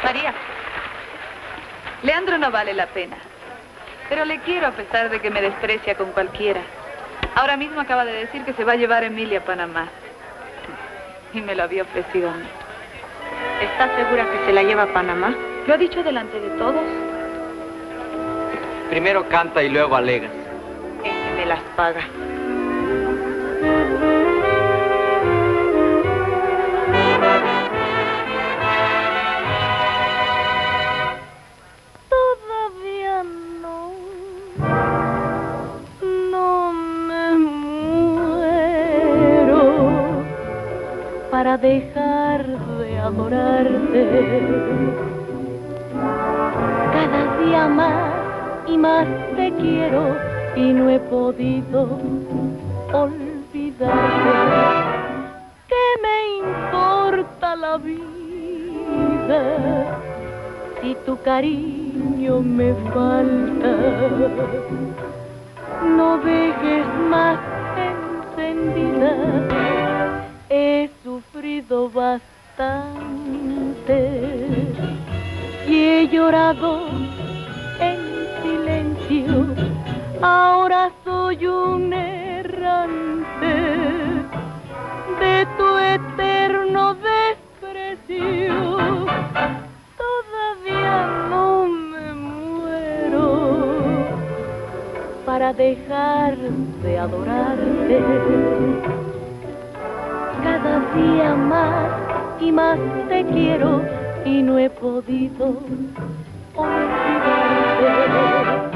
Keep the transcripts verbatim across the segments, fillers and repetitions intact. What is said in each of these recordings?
María, Leandro no vale la pena, pero le quiero a pesar de que me desprecia con cualquiera. Ahora mismo acaba de decir que se va a llevar a Emilia a Panamá. Y me lo había ofrecido a mí. ¿Estás segura que se la lleva a Panamá? Lo ha dicho delante de todos. Primero canta y luego alegas. Es que me las paga. Todavía no, no me muero para dejar de adorarte. Cada día más y más te quiero y no he podido olvidarte. ¿Qué me importa la vida si tu cariño me falta? No dejes más encendida, he sufrido bastante y he llorado en silencio. Ahora soy un errante de tu eterno desprecio. Todavía no me muero para dejar de adorarte. Cada día más y más te quiero y no he podido olvidarte.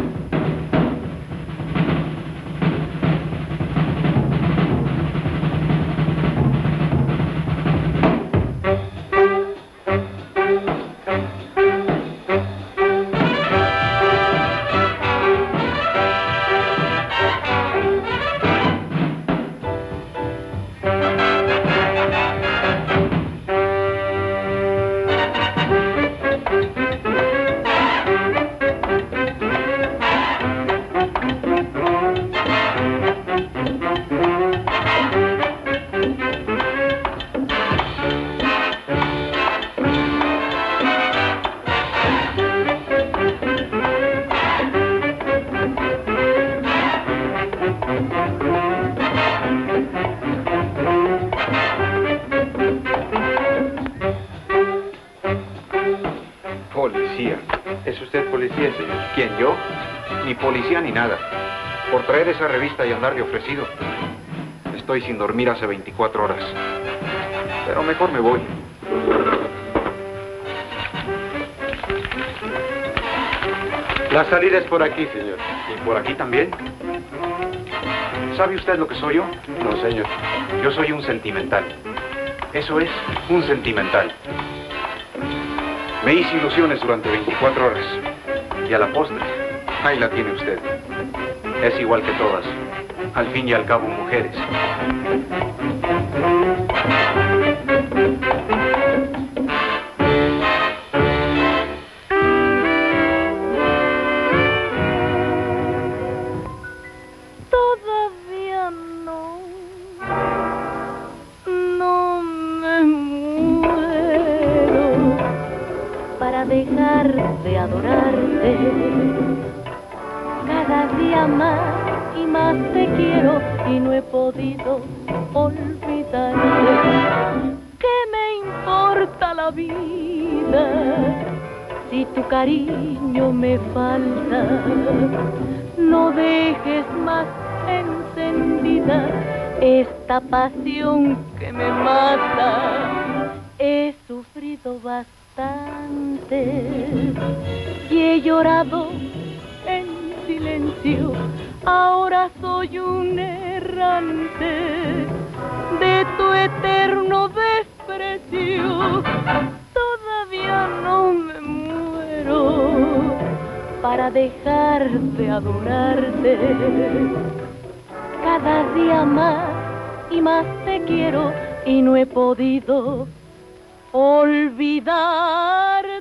¿Quién, yo? Ni policía ni nada. Por traer esa revista y andar de ofrecido. Estoy sin dormir hace veinticuatro horas. Pero mejor me voy. La salida es por aquí, señor. ¿Y por aquí también? ¿Sabe usted lo que soy yo? No, señor. Yo soy un sentimental. Eso es, un sentimental. Me hice ilusiones durante veinticuatro horas. Y a la postre, ahí la tiene usted. Es igual que todas. Al fin y al cabo, mujeres. Todavía no, no me muero para dejar de adorarte. Cada día más y más te quiero y no he podido olvidarte. ¿Qué me importa la vida si tu cariño me falta? No dejes más encendida esta pasión que me mata. He sufrido bastante y he llorado en silencio. Ahora soy un errante de tu eterno desprecio. Todavía no me muero para dejar de adorarte. Cada día más y más te quiero y no he podido olvidarte.